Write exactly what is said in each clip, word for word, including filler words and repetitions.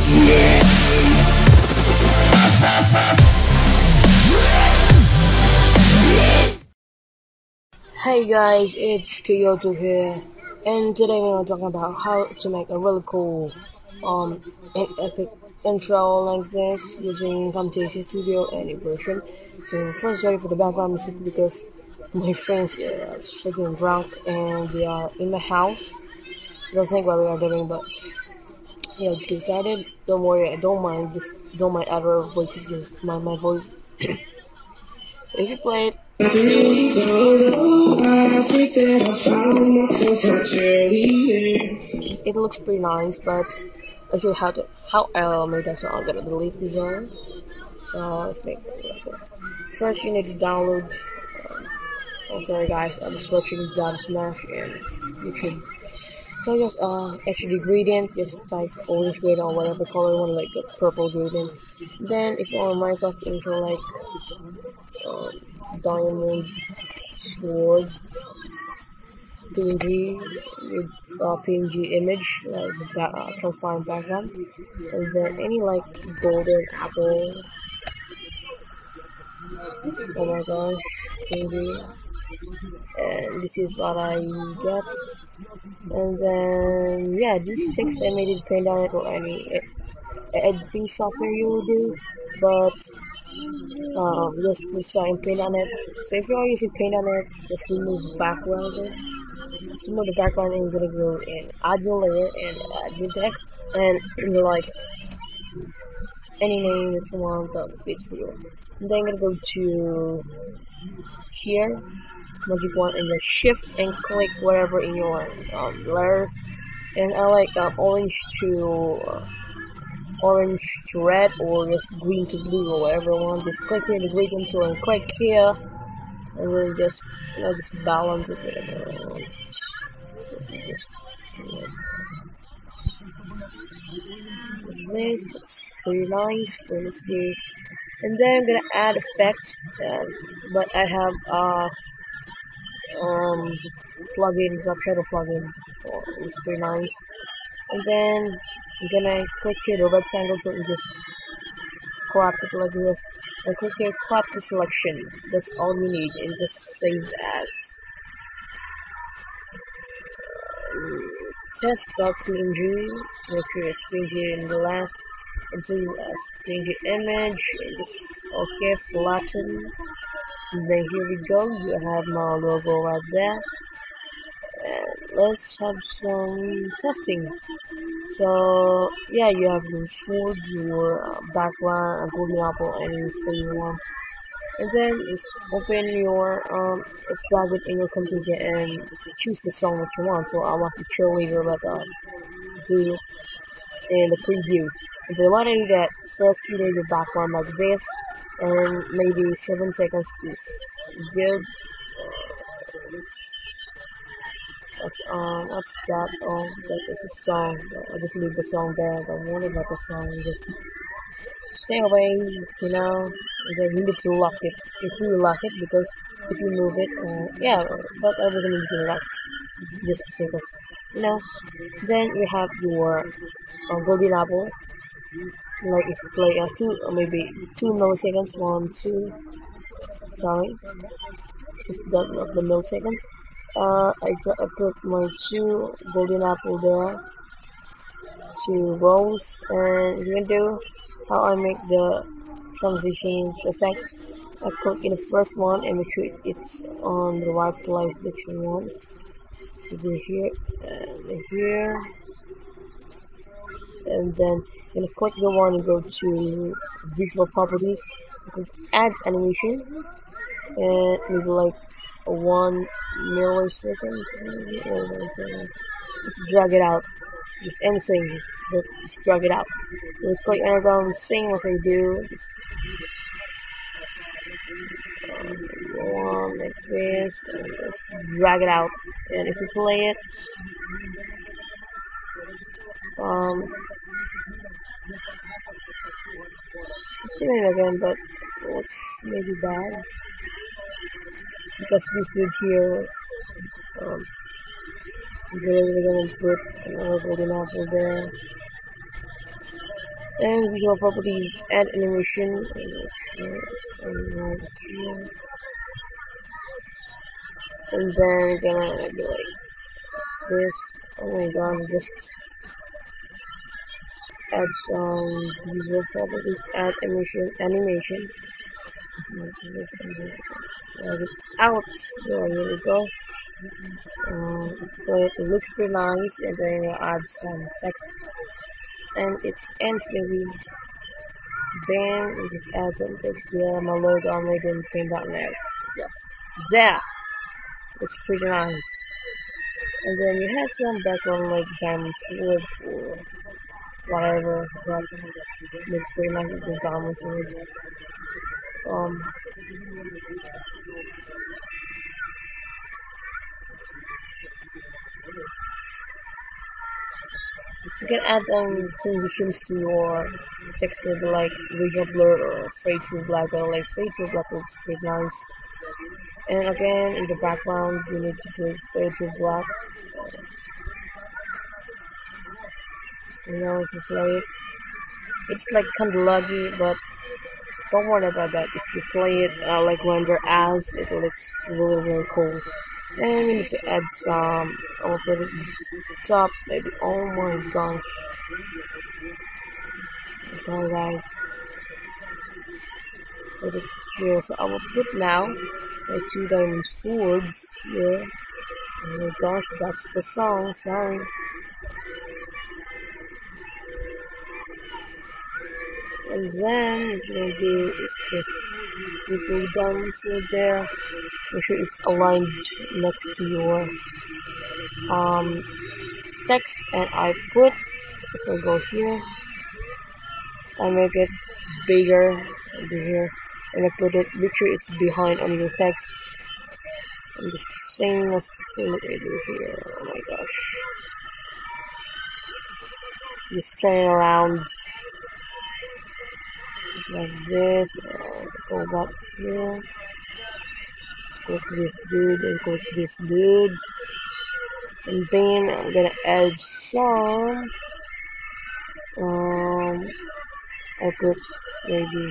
Hey guys, it's Kyoto here, and today we're talking about how to make a really cool, um, and epic intro like this using Camtasia Studio and Impression. So first, sorry for the background music because my friends here are freaking drunk and they are in my house. Don't think what we are doing, but yeah, let's get started. Don't worry, I don't mind. Just don't mind other voices. Just mind my voice. So if you play it. It looks pretty nice, but I'll show you how to how I made that. So I'm gonna delete the zone. So let's make it. First, you need to download. Uh, oh, sorry guys, I'm switching Java Smash and YouTube. So just uh, actually gradient, just type orange gradient or whatever color you want, like a purple gradient. Then if you want Minecraft intro, like um, diamond sword P N G with uh, P N G image, like back, uh, transparent background, and then any like golden apple. Oh my gosh, P N G, and this is what I get. And then yeah, this text I made it depend on it or any editing software you will do, but um, just put in paint on it. So if you're using paint on it, just remove the background. Just remove the background and you're gonna go and add your layer and add your text and you're like any name that you want that fits for you. And then I'm gonna go to here, magic one, and then shift and click whatever in your um, layers. And I like uh, orange to uh, orange to red or just green to blue or whatever you want. Just click here the gradient tool and click here, and then just you know just balance it. Whatever. Just, you know, this it's pretty nice. Pretty see. And then I'm gonna add effects, uh, but I have uh um plugin, drop shadow plugin. Oh, it's pretty nice. And then I'm gonna click here the rectangle tool and just crop it like this. And click here crop the selection. That's all you need, and just save as um, test.png. Make sure it's P N G in the last until you as P N G image. And just okay, flatten. And then here we go. You have my logo right there. And let's have some testing. So yeah, you have your sword, your uh, background, a golden apple, and you want. And then just open your um, drag it in your computer and choose the song that you want. So I want the cheerleader like uh, do in the preview. And then what I do that first you need the background like this, and maybe seven seconds is good. What's, um, what's that? Oh, that is a song. I just leave the song there. I don't want it like a song. Just stay away, you know. And then you need to lock it. If you lock it, because if you move it, uh, yeah, but I doesn't need to lock. Just a second, you know. Then you have your uh, golden apple. Like if you play uh, two, or maybe two milliseconds, one, two. Sorry, just that of the milliseconds. Uh, I, I put my two golden apple there, two rows, and you can do how I make the transition effect. I click in the first one and make sure it's on the right place that you want. To do here and here, and then you're gonna click the one and go to visual properties. Add animation, and maybe like one millisecond, maybe, or one second. Just drag it out. Just anything, just, just drag it out. You click anagram, same as I do. Just, um, go on like this, and just drag it out. And if you play it, um, let's do it again, but it looks maybe bad. Because this dude here is, um, we're gonna put another golden apple there. And visual properties, add animation, and then gonna be like this. Oh my god, just add some visual properties, add animation, animation. Let it out. So here we go. Um, so it looks pretty nice, and then you add some text, and it ends maybe. Then we just add some text there. My logo on made in paint dot net. Yes, there. It's pretty nice. And then you have some background like diamond sword or whatever. That looks pretty nice with the diamond sword. Um. You can add um, transitions to your text maybe like regional blur or fade through black, or like fade through black looks pretty nice. And again, in the background, you need to put fade through black. You know, to play it. It's like kind of laggy, but don't worry about that. If you play it uh, like render as, it looks really really cool. And we need to add some. I will put it top, maybe. Oh my gosh. Okay, guys. Put it here. So I will put now my two diamond swords here. Oh my gosh, that's the song. Sorry. And then what you're gonna do is just put your diamond sword there. Make sure it's aligned next to your um, text, and I put, if I go here, I make it bigger over here, and I put it, make sure it's behind on your text, and just same as the same that I do here. Oh my gosh, just turn it around like this, and go back here. Click this dude and click this dude, and then I'm gonna add some um I put maybe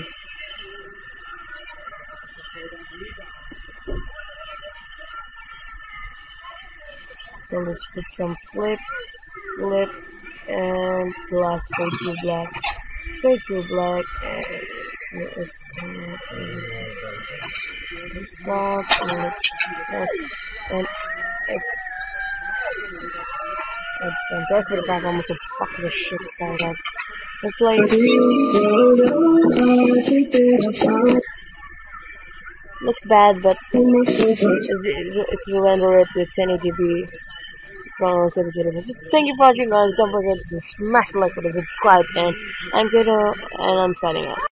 so let's put some flip flip and plus fade to black fade to black, and it's this spot and yes, and it's I'm sorry for the fact I'm gonna fuck this shit aside. Guys, let's play. Looks bad, but it's, it's render it with ten eighty p. Thank you for watching, guys. Don't forget to smash the like button, subscribe, and I'm gonna and I'm signing out.